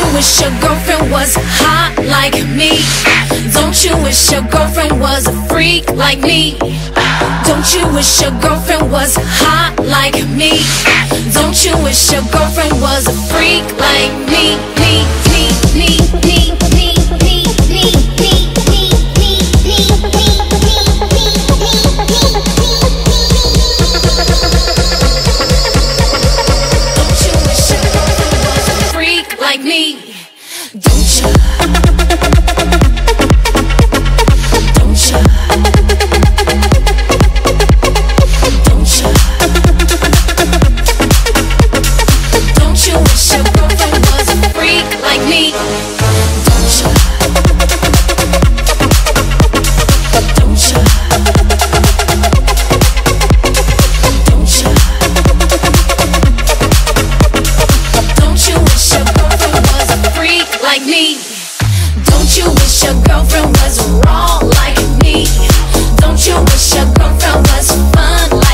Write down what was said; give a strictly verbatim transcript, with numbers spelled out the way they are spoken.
wish your girlfriend was hot like me? Don't you wish your girlfriend was a freak like me? Don't you wish your girlfriend was hot like me? Don't you wish your girlfriend was a freak like me? Me, me, me, me, me, me, me, me, me, me, me, Don't you wish your girlfriend was a freak like me? Don't you? Don't you? Don't you? Don't you wish your girlfriend was a freak like me? Don't you? Don't you? Don't you? Don't you wish your girlfriend was a freak like me? Don't you wish your girlfriend was raw like me? Don't you wish your girlfriend was fun like